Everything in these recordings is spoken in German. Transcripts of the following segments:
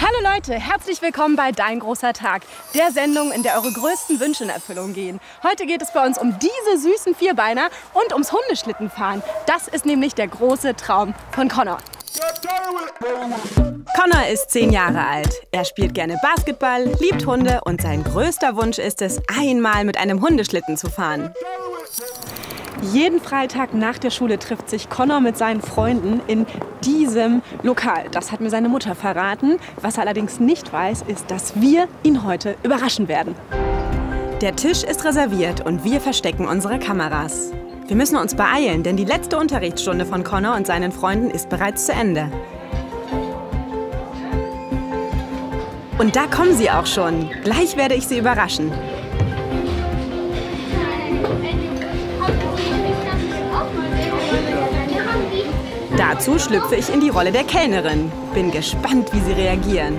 Hallo Leute, herzlich willkommen bei Dein großer Tag, der Sendung, in der eure größten Wünsche in Erfüllung gehen. Heute geht es bei uns um diese süßen Vierbeiner und ums Hundeschlittenfahren. Das ist nämlich der große Traum von Connor. Connor ist 10 Jahre alt. Er spielt gerne Basketball, liebt Hunde und sein größter Wunsch ist es, einmal mit einem Hundeschlitten zu fahren. Jeden Freitag nach der Schule trifft sich Connor mit seinen Freunden in diesem Lokal. Das hat mir seine Mutter verraten. Was er allerdings nicht weiß, ist, dass wir ihn heute überraschen werden. Der Tisch ist reserviert und wir verstecken unsere Kameras. Wir müssen uns beeilen, denn die letzte Unterrichtsstunde von Connor und seinen Freunden ist bereits zu Ende. Und da kommen sie auch schon. Gleich werde ich sie überraschen. Dazu schlüpfe ich in die Rolle der Kellnerin. Bin gespannt, wie sie reagieren.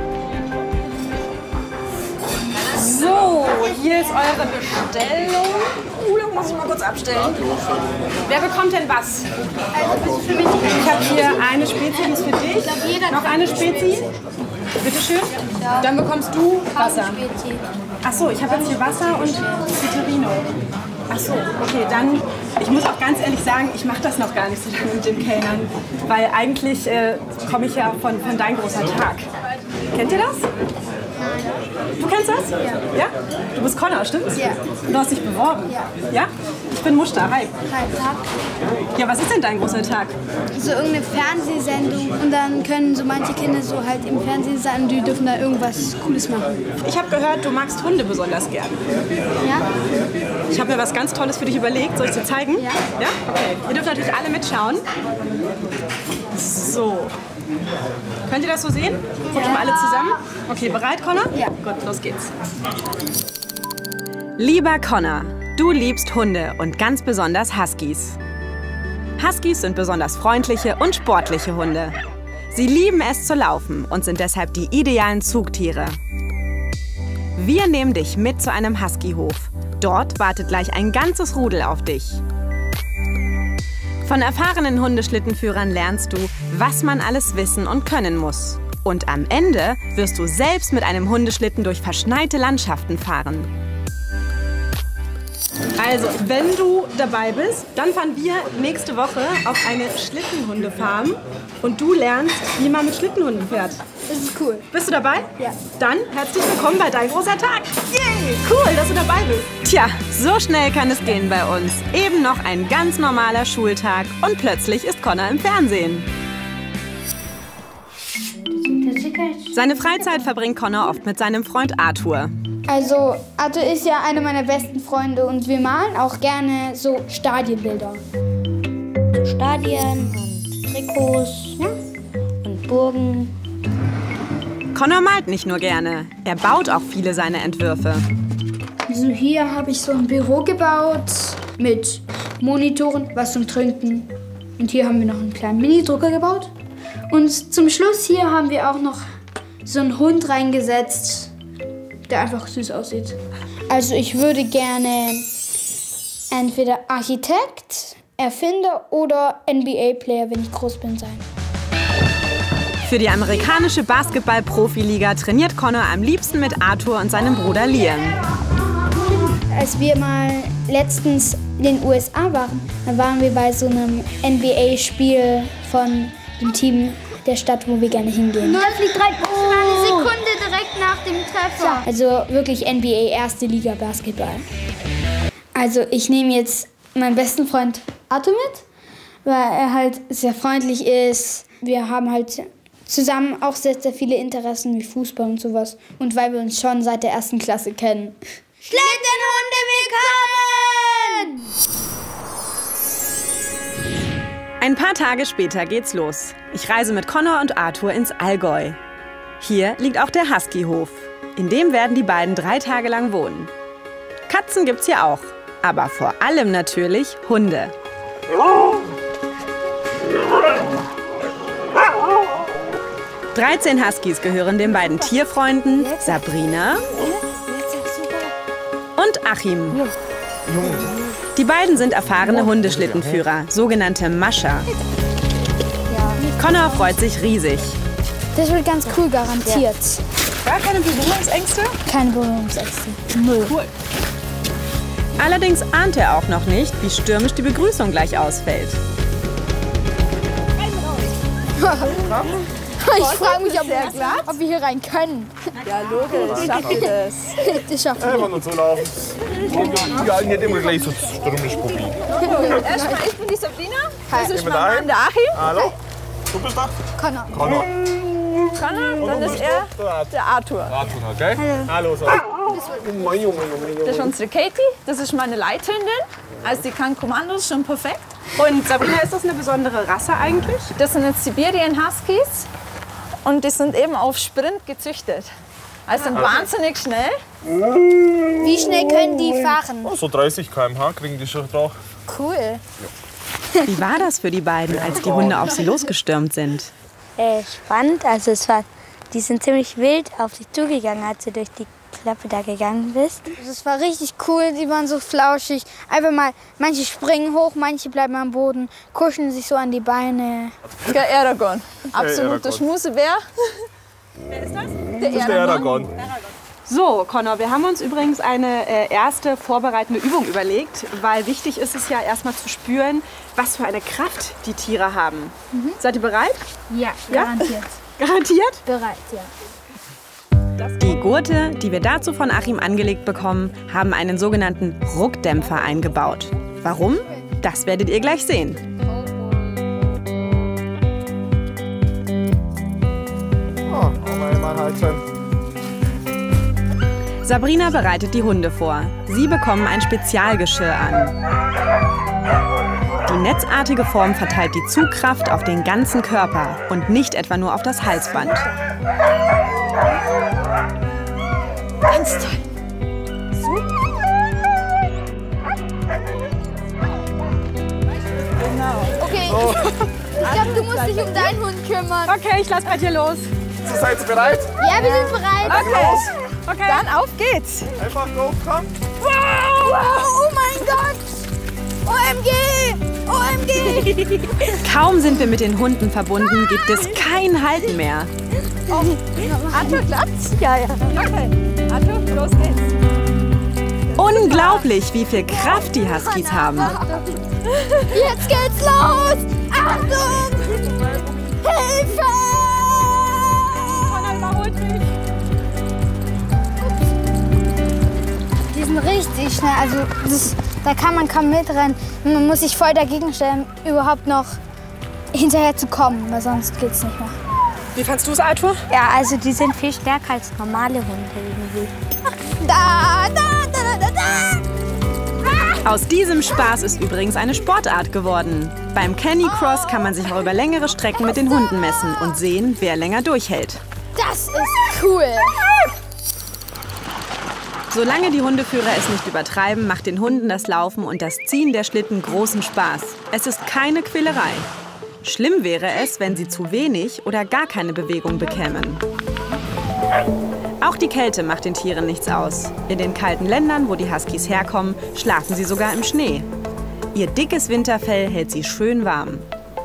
So, hier ist eure Bestellung. Da muss ich mal kurz abstellen. Wer bekommt denn was? Also, für mich. Ich habe hier eine Spezi, die ist für dich. Noch eine Spezi. Bitte schön. Ja. Dann bekommst du Wasser. Ach so, ich habe jetzt hier Wasser und Citterino. Ach so, okay, dann, ich muss auch ganz ehrlich sagen, ich mache das noch gar nicht so lange mit den Kellnern, weil eigentlich komme ich ja von Dein großer Tag. Kennt ihr das? Du kennst das? Ja. Ja? Du bist Connor, stimmt's? Ja. Und du hast dich beworben? Ja. Ja? Ich bin Muster, hi. Hi, Tag. Ja, was ist denn Dein großer Tag? So irgendeine Fernsehsendung und dann können so manche Kinder so halt im Fernsehen sein und die dürfen da irgendwas Cooles machen. Ich habe gehört, du magst Hunde besonders gern. Ja? Ich habe mir was ganz Tolles für dich überlegt. Soll ich dir zeigen? Ja. Ja? Okay. Ihr dürft natürlich alle mitschauen. So. Könnt ihr das so sehen? Guckt mal alle zusammen. Okay, bereit, Connor? Ja. Gut, los geht's. Lieber Connor, du liebst Hunde und ganz besonders Huskies. Huskies sind besonders freundliche und sportliche Hunde. Sie lieben es zu laufen und sind deshalb die idealen Zugtiere. Wir nehmen dich mit zu einem Huskyhof. Dort wartet gleich ein ganzes Rudel auf dich. Von erfahrenen Hundeschlittenführern lernst du, was man alles wissen und können muss. Und am Ende wirst du selbst mit einem Hundeschlitten durch verschneite Landschaften fahren. Also, wenn du dabei bist, dann fahren wir nächste Woche auf eine Schlittenhundefarm und du lernst, wie man mit Schlittenhunden fährt. Das ist cool. Bist du dabei? Ja. Dann herzlich willkommen bei Dein großer Tag. Yay! Cool, dass du dabei bist. Tja, so schnell kann es gehen bei uns. Eben noch ein ganz normaler Schultag und plötzlich ist Connor im Fernsehen. Seine Freizeit verbringt Connor oft mit seinem Freund Arthur. Also, Arthur ist ja einer meiner besten Freunde und wir malen auch gerne so Stadienbilder. So Stadien und Trikots, ja? Und Burgen. Connor malt nicht nur gerne, er baut auch viele seiner Entwürfe. Also hier habe ich so ein Büro gebaut mit Monitoren, was zum Trinken. Und hier haben wir noch einen kleinen Mini-Drucker gebaut. Und zum Schluss hier haben wir auch noch so einen Hund reingesetzt, der einfach süß aussieht. Also ich würde gerne entweder Architekt, Erfinder oder NBA-Player, wenn ich groß bin, sein. Für die amerikanische Basketball-Profiliga trainiert Connor am liebsten mit Arthur und seinem Bruder Liam. Als wir mal letztens in den USA waren, dann waren wir bei so einem NBA-Spiel von dem Team der Stadt, wo wir gerne hingehen. 0 fliegt 3 eine Sekunde direkt nach dem Treffer. Also wirklich NBA, erste Liga Basketball. Also ich nehme jetzt meinen besten Freund Arthur mit, weil er halt sehr freundlich ist. Wir haben halt zusammen auch sehr, sehr viele Interessen wie Fußball und sowas. Und weil wir uns schon seit der 1. Klasse kennen. Schlittenhunde willkommen! Ein paar Tage später geht's los. Ich reise mit Connor und Arthur ins Allgäu. Hier liegt auch der Huskyhof. In dem werden die beiden 3 Tage lang wohnen. Katzen gibt's hier auch, aber vor allem natürlich Hunde. 13 Huskies gehören den beiden Tierfreunden Sabrina und Achim. Die beiden sind erfahrene Hundeschlittenführer, sogenannte Mascher. Connor freut sich riesig. Das wird ganz cool, garantiert. Gar keine Berührungsängste? Keine Berührungsängste. Null. Cool. Allerdings ahnt er auch noch nicht, wie stürmisch die Begrüßung gleich ausfällt. Ich frage mich, ob wir hier rein können. Ja, logisch. Schafft ihr das? Das schaffen wir. Einfach nur so laufen. Die Alten hätten immer gleich so stürmisch probiert. Erstmal, ich bin die Sabrina. Das ist Immer mein Mann, daheim. der Achim. Hallo? Du bist da? Connor. Connor. Connor, dann ist er der Arthur. Arthur, okay? Hallo. So. Das ist unsere Katie. Das ist meine Leithündin. Also die kann Kommandos schon perfekt. Und Sabrina, ist das eine besondere Rasse eigentlich? Das sind jetzt Sibirien Huskies. Und die sind eben auf Sprint gezüchtet. Also sind wahnsinnig schnell. Wie schnell können die fahren? So 30 km/h kriegen die schon drauf. Cool. Wie war das für die beiden, als die Hunde auf sie losgestürmt sind? Spannend. Also die sind ziemlich wild auf dich zugegangen, als du durch die Klappe da gegangen bist. Das war richtig cool, die waren so flauschig. Einfach mal, manche springen hoch, manche bleiben am Boden, kuscheln sich so an die Beine. Der Eragon. Absoluter Eragon. Schmusebär. Das ist der Eragon. So, Connor, wir haben uns übrigens eine erste vorbereitende Übung überlegt, weil wichtig ist es ja erstmal zu spüren, was für eine Kraft die Tiere haben. Seid ihr bereit? Ja, garantiert. Garantiert? Bereit, ja. Die Gurte, die wir dazu von Achim angelegt bekommen, haben einen sogenannten Ruckdämpfer eingebaut. Warum? Das werdet ihr gleich sehen. Oh, mal halten. Sabrina bereitet die Hunde vor. Sie bekommen ein Spezialgeschirr an. Die netzartige Form verteilt die Zugkraft auf den ganzen Körper und nicht etwa nur auf das Halsband. Ganz toll. Okay, ich glaube, du musst dich um deinen Hund kümmern. Okay, ich lass bei dir los. Seid ihr bereit? Ja, wir sind bereit. Okay. Dann auf geht's. Einfach go, komm. Wow, oh mein Gott. OMG, OMG. Kaum sind wir mit den Hunden verbunden, gibt es kein Halten mehr. Arthur, klappt's? Ja. Okay. Arthur, los geht's. Unglaublich, wie viel Kraft die Huskies haben. Jetzt geht's los. Achtung. Hilfe. Die sind richtig schnell. Also da kann man kaum mitrennen. Man muss sich voll dagegen stellen, überhaupt noch hinterher zu kommen, weil sonst geht's nicht mehr. Wie fandst du es, Arthur? Ja, also die sind viel stärker als normale Hunde irgendwie. Aus diesem Spaß ist übrigens eine Sportart geworden. Beim Canicross kann man sich auch über längere Strecken mit den Hunden messen und sehen, wer länger durchhält. Das ist cool. Solange die Hundeführer es nicht übertreiben, macht den Hunden das Laufen und das Ziehen der Schlitten großen Spaß. Es ist keine Quälerei. Schlimm wäre es, wenn sie zu wenig oder gar keine Bewegung bekämen. Auch die Kälte macht den Tieren nichts aus. In den kalten Ländern, wo die Huskies herkommen, schlafen sie sogar im Schnee. Ihr dickes Winterfell hält sie schön warm.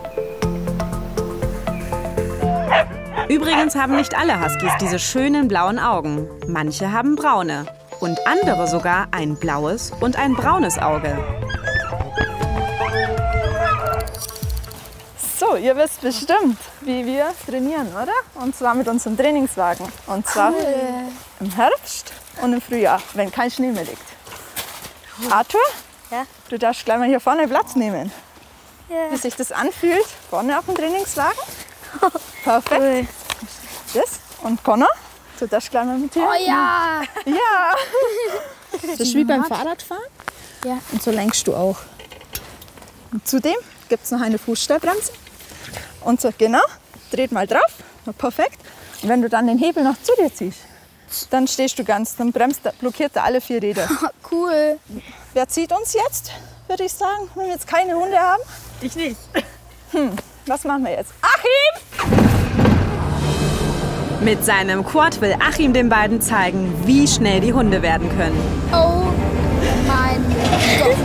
Übrigens haben nicht alle Huskies diese schönen blauen Augen. Manche haben braune und andere sogar ein blaues und ein braunes Auge. So, ihr wisst bestimmt, wie wir trainieren, oder? Und zwar mit unserem Trainingswagen. Und zwar im Herbst und im Frühjahr, wenn kein Schnee mehr liegt. Arthur, Ja? du darfst gleich mal hier vorne Platz nehmen. Ja. Wie sich das anfühlt, vorne auf dem Trainingswagen. Perfekt. Cool. Das. Und Connor, du darfst gleich mal mit hier. Oh ja. Ja. Das ist wie beim Fahrradfahren. Ja. Und so lenkst du auch. Und zudem gibt es noch eine Fußstellbremse. Und so, genau, dreht mal drauf. Perfekt. Und wenn du dann den Hebel noch zu dir ziehst, dann stehst du ganz, dann blockiert er alle 4 Räder. Cool. Wer zieht uns jetzt, würde ich sagen, wenn wir jetzt keine Hunde haben? Ich nicht. Was machen wir jetzt? Achim! Mit seinem Quad will Achim den beiden zeigen, wie schnell die Hunde werden können. Oh mein Gott.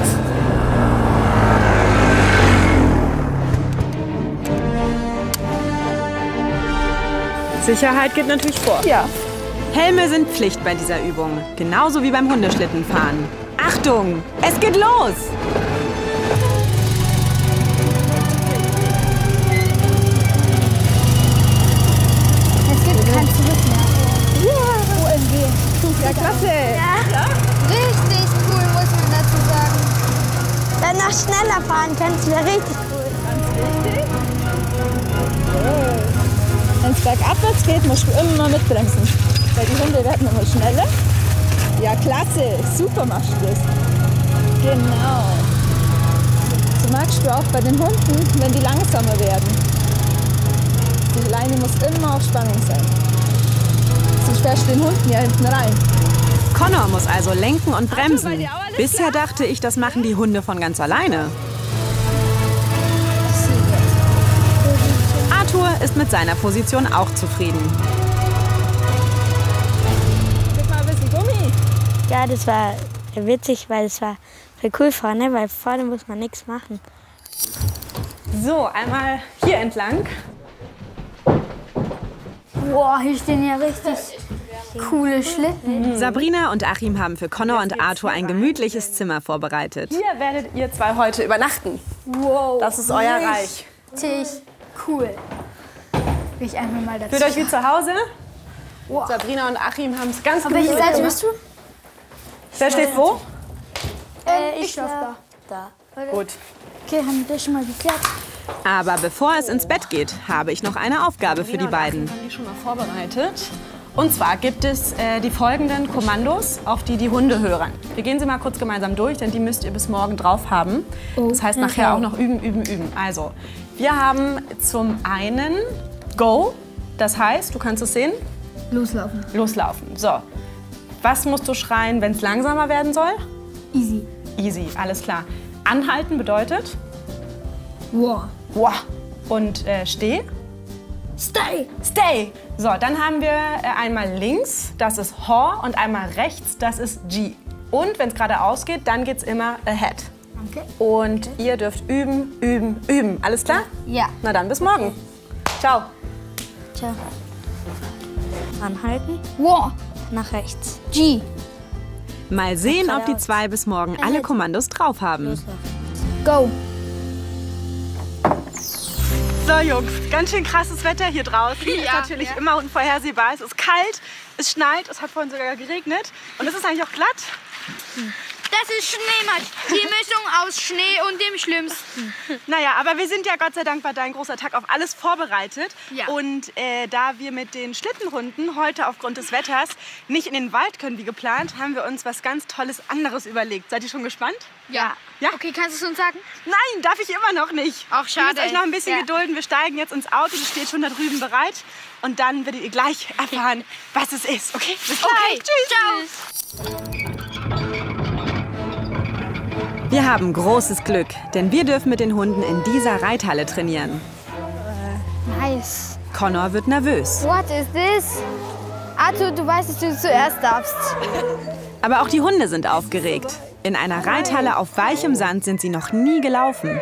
Sicherheit geht natürlich vor. Ja. Helme sind Pflicht bei dieser Übung. Genauso wie beim Hundeschlittenfahren. Achtung, es geht los! Es gibt kein Zurück mehr. Ja, klasse. Ja. Richtig cool, muss man dazu sagen. Wenn du noch schneller fahren kannst, wäre richtig cool. Wenn es bergabwärts geht, musst du immer mitbremsen. Weil die Hunde werden immer schneller. Ja, klasse. Super machst du das. Genau. So magst du auch bei den Hunden, wenn die langsamer werden. Die Leine muss immer auf Spannung sein. Sonst fährst du den Hunden ja hinten rein. Connor muss also lenken und bremsen. Bisher dachte ich, das machen die Hunde von ganz alleine. Arthur ist mit seiner Position auch zufrieden. Gib mal ein bisschen Gummi. Ja, das war witzig, weil es war voll cool vorne, weil vorne muss man nichts machen. So, einmal hier entlang. Boah, hier stehen ja richtig coole Schlitten. Sabrina und Achim haben für Connor und Arthur ein gemütliches Zimmer vorbereitet. Hier werdet ihr zwei heute übernachten. Wow. Das ist euer Reich. Richtig cool. Will ich einfach mal dazu. Fühlt euch wie zu Hause? Sabrina und Achim haben es ganz Auf welche gemütlich Seite gemacht. bist du? Wer steht wo? Ich schlafe da. Gut. Okay, haben wir das schon mal geklärt? Aber bevor es ins Bett geht, habe ich noch eine Aufgabe für die beiden. Haben die schon mal vorbereitet. Und zwar gibt es die folgenden Kommandos, auf die die Hunde hören. Wir gehen sie mal kurz gemeinsam durch, denn die müsst ihr bis morgen drauf haben. Das heißt nachher auch noch üben, üben, üben. Also, wir haben zum einen Go. Das heißt, du kannst es sehen? Loslaufen. Loslaufen. So. Was musst du schreien, wenn es langsamer werden soll? Easy. Easy, alles klar. Anhalten bedeutet? Wow. Wow. Und steh? Stay. Stay. So, dann haben wir einmal links, das ist Haw, und einmal rechts, das ist G. Und wenn es geradeaus geht, dann geht es immer ahead. Okay. Und ihr dürft üben, üben, üben. Alles klar? Ja. Na dann, bis morgen. Ciao. Ciao. Anhalten, Wow. nach rechts. G. Mal sehen, ob die zwei bis morgen alle Kommandos drauf haben. Go. So Jungs, ganz schön krasses Wetter hier draußen. Ist natürlich immer unvorhersehbar. Es ist kalt, es schneit, es hat vorhin sogar geregnet. Und es ist eigentlich auch glatt. Das ist Schneematsch. Die Mischung aus Schnee und dem Schlimmsten. Naja, aber wir sind ja Gott sei Dank bei Dein großer Tag auf alles vorbereitet. Ja. Und da wir mit den Schlittenhunden heute aufgrund des Wetters nicht in den Wald können wie geplant, haben wir uns was ganz Tolles anderes überlegt. Seid ihr schon gespannt? Ja. Ja? Okay, kannst du es uns sagen? Nein, darf ich immer noch nicht. Ach, schade. Ihr müsst euch noch ein bisschen Ja. gedulden. Wir steigen jetzt ins Auto, das steht schon da drüben bereit. Und dann werdet ihr gleich erfahren, was es ist. Okay? Bis gleich. Tschüss. Ciao. Wir haben großes Glück, denn wir dürfen mit den Hunden in dieser Reithalle trainieren. Nice. Connor wird nervös. What is this? Arthur, du weißt, dass du zuerst darfst. Aber auch die Hunde sind aufgeregt. In einer Reithalle auf weichem Sand sind sie noch nie gelaufen.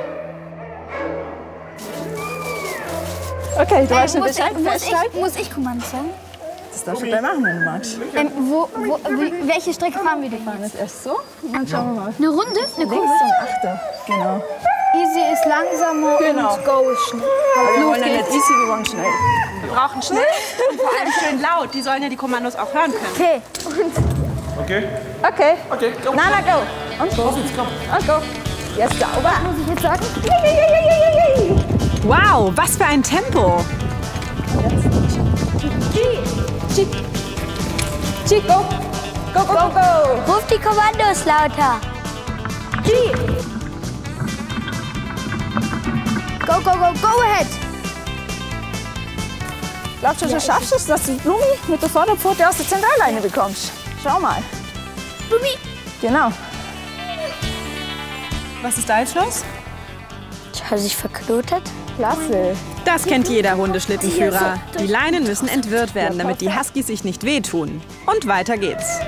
Okay, du weißt schon Bescheid. Muss ich Kommando sagen? Das darfst du gleich machen, wenn du magst. Welche Strecke fahren wir denn Wir fahren jetzt? jetzt erst so und dann schauen wir mal. Eine Runde? Eine Links Kurve? und Achter. Genau. Easy ist langsamer Genau. und Go ist schnell. Wir wollen ja nicht easy, wir wollen schnell. Wir brauchen schnell und vor allem schön laut. Die sollen ja die Kommandos auch hören können. Okay. Okay. Okay. Okay, go. Nana, go. Und go. Und go. Jetzt sauber. Muss ich jetzt sagen? Wow, was für ein Tempo! Chico. Go, go, go, go. Ruf die Kommandos lauter. Go, go, go, go ahead. Glaubst du, du schaffst es, dass du Blumi mit der Vorderpfote aus der Zentralleine bekommst? Schau mal. Blumi. Genau. Was ist da jetzt los? Hat sich verknotet? Klasse. Das kennt jeder Hundeschlittenführer. Die Leinen müssen entwirrt werden, damit die Huskies sich nicht wehtun. Und weiter geht's.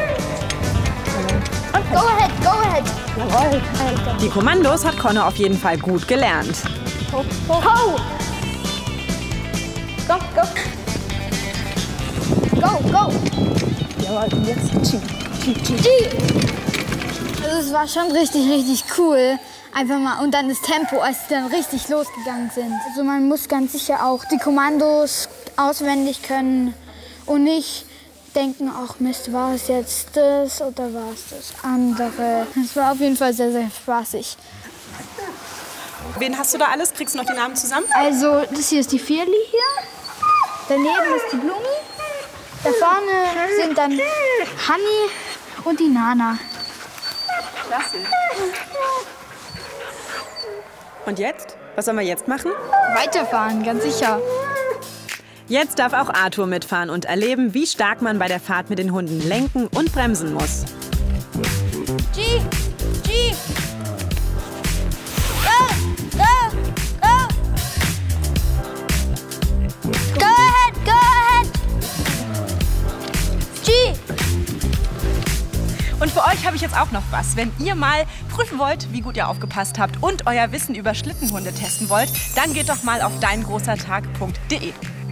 Go ahead, go ahead. Jawohl. Die Kommandos hat Connor auf jeden Fall gut gelernt. Ho. Ho. Go, go. Jawohl, und jetzt G. Also es war schon richtig cool. Einfach mal, und dann das Tempo, als sie dann richtig losgegangen sind. Also man muss ganz sicher auch die Kommandos auswendig können und nicht denken, ach Mist, war es jetzt das oder war es das andere. Es war auf jeden Fall sehr spaßig. Wen hast du da alles? Kriegst du noch die Namen zusammen? Also das hier ist die Firli hier. Daneben ist die Blumi. Da vorne sind dann Hanni und die Nana. Klasse. Und jetzt? Was sollen wir jetzt machen? Weiterfahren, ganz sicher. Jetzt darf auch Arthur mitfahren und erleben, wie stark man bei der Fahrt mit den Hunden lenken und bremsen muss. G! Go! Go ahead! G! Und für euch habe ich jetzt auch noch was. Wenn ihr mal prüfen wollt, wie gut ihr aufgepasst habt und euer Wissen über Schlittenhunde testen wollt, dann geht doch mal auf deingroßertag.de.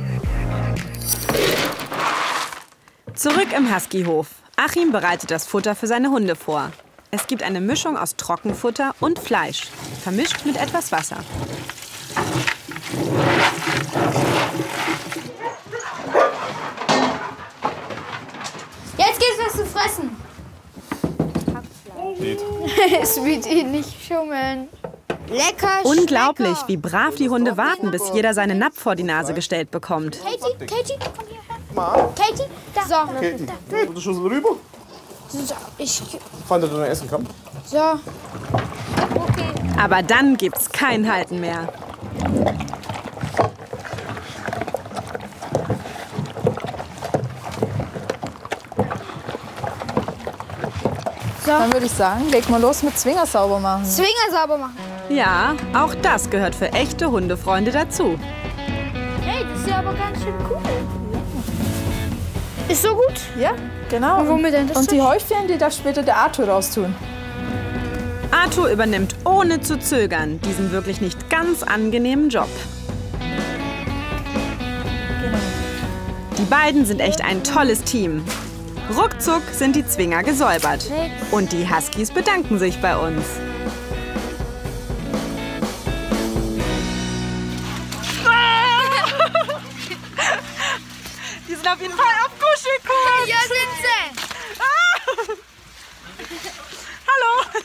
Zurück im Huskyhof. Achim bereitet das Futter für seine Hunde vor. Es gibt eine Mischung aus Trockenfutter und Fleisch, vermischt mit etwas Wasser. Jetzt gibt's was zu fressen. Es wird ihn nicht schummeln. Lecker. Unglaublich, Schmecker. wie brav die Hunde warten, bis jeder seine Napf vor die Nase gestellt bekommt. Katie, komm hierher. Katie, da. So. Katie, du schon so rüber? Ich. Fandet ihr noch essen kommt? So. Okay. Aber dann gibt's kein Halten mehr. Dann würde ich sagen, leg mal los mit Zwinger sauber machen. Zwinger sauber machen. Ja, auch das gehört für echte Hundefreunde dazu. Hey, das ist ja aber ganz schön cool. Ist so gut? Ja, genau. Und womit denn das? Und die Häufchen, die darf später der Arthur raustun. Arthur übernimmt ohne zu zögern diesen wirklich nicht ganz angenehmen Job. Die beiden sind echt ein tolles Team. Ruckzuck sind die Zwinger gesäubert. Und die Huskies bedanken sich bei uns. Die sind auf jeden Fall auf Kuschelkurs. Ja, sind sie. Hallo.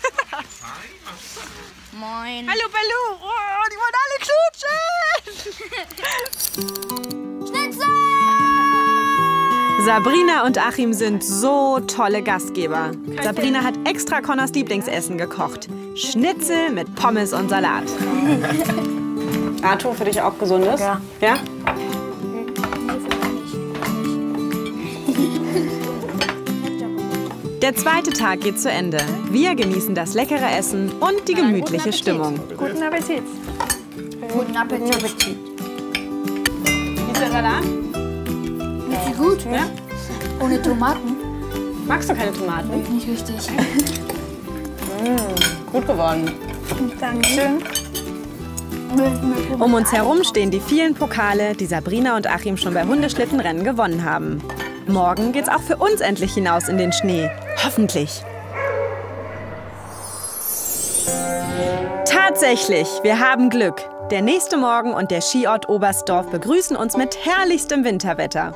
Moin. Hallo, Baloo. Oh, die wollen alle knutschen. Schnitzel! Sabrina und Achim sind so tolle Gastgeber. Sabrina hat extra Connors Lieblingsessen gekocht. Schnitzel mit Pommes und Salat. Arthur, für dich auch gesundes? Ja. Ja? Der zweite Tag geht zu Ende. Wir genießen das leckere Essen und die gemütliche Stimmung. Guten Appetit. Guten Appetit. Wie ist der Salat? Ist gut, Ja? ohne Tomaten. Magst du keine Tomaten? Nicht richtig. Gut geworden. Dankeschön. Um uns herum stehen die vielen Pokale, die Sabrina und Achim schon bei Hundeschlittenrennen gewonnen haben. Morgen geht's auch für uns endlich hinaus in den Schnee. Hoffentlich. Tatsächlich, wir haben Glück. Der nächste Morgen und der Skiort Oberstdorf begrüßen uns mit herrlichstem Winterwetter.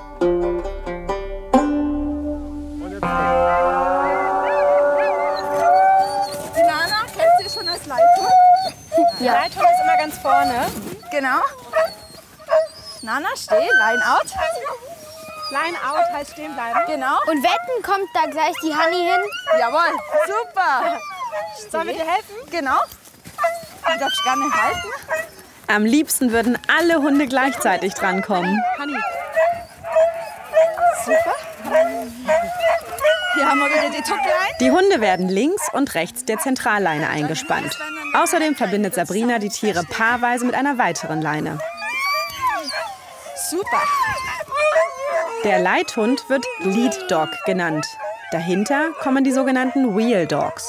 Die Nana kennt ihr schon als Leithund? Ja. Leithund ist immer ganz vorne. Genau. Nana, steh, line out. Line out heißt stehen bleiben. Genau. Und wetten, kommt da gleich die Hanni hin? Jawohl, super. Sollen wir dir helfen? Genau. Du darfst gerne halten. Am liebsten würden alle Hunde gleichzeitig drankommen. Hanni. Hier haben wir wieder die Tucklein. Die Hunde werden links und rechts der Zentralleine eingespannt. Außerdem verbindet Sabrina die Tiere paarweise mit einer weiteren Leine. Super. Der Leithund wird Lead Dog genannt. Dahinter kommen die sogenannten Wheel Dogs.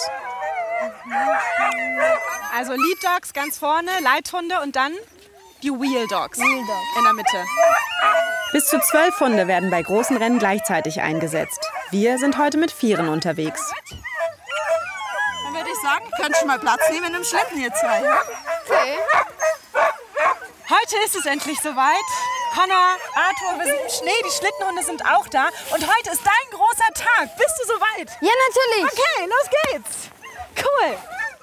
Also Lead Dogs ganz vorne, Leithunde und dann die Wheel Dogs in der Mitte. Bis zu 12 Hunde werden bei großen Rennen gleichzeitig eingesetzt. Wir sind heute mit 4 unterwegs. Dann würde ich sagen, könnt schon mal Platz nehmen im Schlitten, ihr zwei. Ja? Okay. Heute ist es endlich soweit. Connor, Arthur, wir sind im Schnee, die Schlittenhunde sind auch da. Und heute ist dein großer Tag. Bist du soweit? Ja, natürlich. Okay, los geht's. Cool.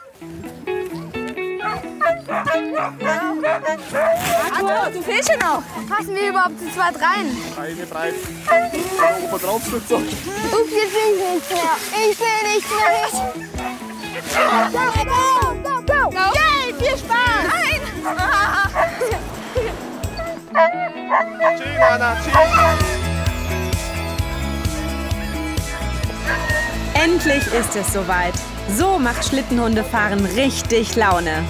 Arthur, du fehlst ja noch. Passen wir überhaupt zu zweit rein? Eine breit. Oben drauf drückt so. Ups, jetzt sehe ich nichts mehr. Ich sehe nichts mehr. Go, go, go, go. Yay, viel Spaß. Nein. Tschüss, Anna. Tschüss. Endlich ist es soweit. So macht Schlittenhundefahren richtig Laune.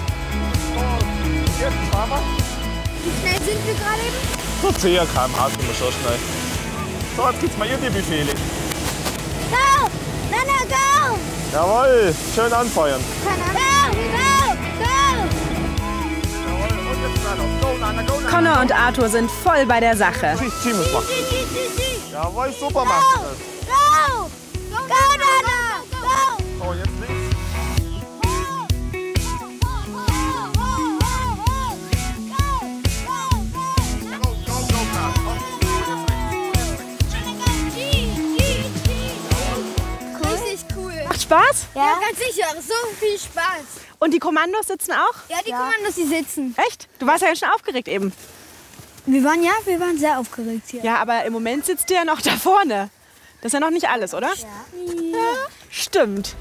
Wie schnell sind wir gerade eben? So 10 km/h sind wir schon schnell. So, jetzt gibt's mal ihr die Befehle. Go! Nana, go! Jawohl, schön anfeuern. Go, go, go! Jawohl, und jetzt Nana. Go, Nana, go, Nana. Connor und Arthur sind voll bei der Sache. Zieh muss machen. Jawohl, super machst du das. Go! Go, Nana! Go! So, jetzt links. Richtig cool. Macht Spaß? Ja, ganz sicher. So viel Spaß. Und die Kommandos sitzen auch? Ja, die Kommandos, die sitzen. Echt? Du warst ja ganz schön aufgeregt eben. Wir waren sehr aufgeregt hier. Ja, aber im Moment sitzt ihr ja noch da vorne. Das ist ja noch nicht alles, oder? Ja. Stimmt.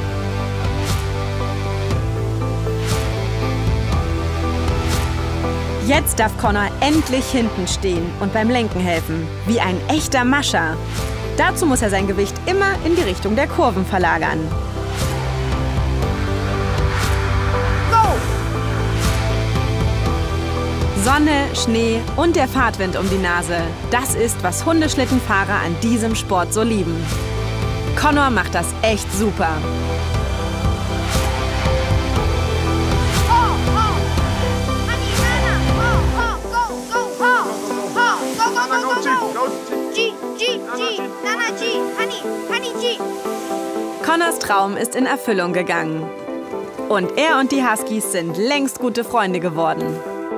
Jetzt darf Connor endlich hinten stehen und beim Lenken helfen. Wie ein echter Mascher. Dazu muss er sein Gewicht immer in die Richtung der Kurven verlagern. Sonne, Schnee und der Fahrtwind um die Nase. Das ist, was Hundeschlittenfahrer an diesem Sport so lieben. Connor macht das echt super. Connors Traum ist in Erfüllung gegangen. Und er und die Huskies sind längst gute Freunde geworden.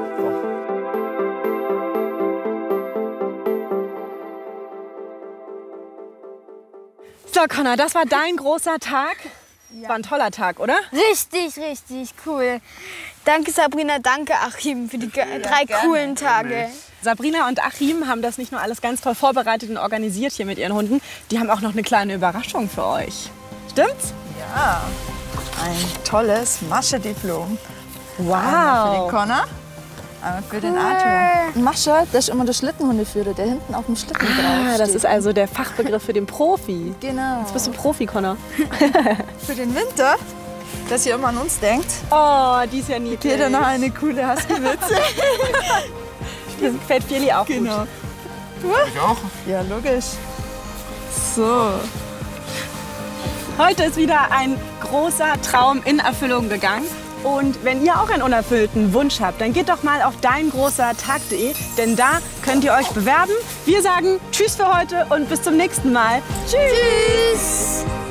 So, Connor, das war dein großer Tag. War ein toller Tag, oder? Richtig, richtig cool. Danke Sabrina, danke Achim für die 3 coolen Tage. Sabrina und Achim haben das nicht nur alles ganz toll vorbereitet und organisiert hier mit ihren Hunden. Die haben auch noch eine kleine Überraschung für euch. Stimmt's? Ja, ein tolles Masche-Diplom. Wow. Einmal für den Connor, einmal für den Arthur. Masche, das ist immer der Schlittenhundeführer, der hinten auf dem Schlitten drauf steht. Das ist also der Fachbegriff für den Profi. Genau. Jetzt bist du Profi, Connor. Für den Winter, dass ihr immer an uns denkt, Oh, die ist ja niedlich. jeder noch eine coole Husky-Mütze. Das gefällt Feli auch Genau. gut. Ich auch. Ja, logisch. So. Heute ist wieder ein großer Traum in Erfüllung gegangen. Und wenn ihr auch einen unerfüllten Wunsch habt, dann geht doch mal auf deingroßertag.de, denn da könnt ihr euch bewerben. Wir sagen Tschüss für heute und bis zum nächsten Mal. Tschüss!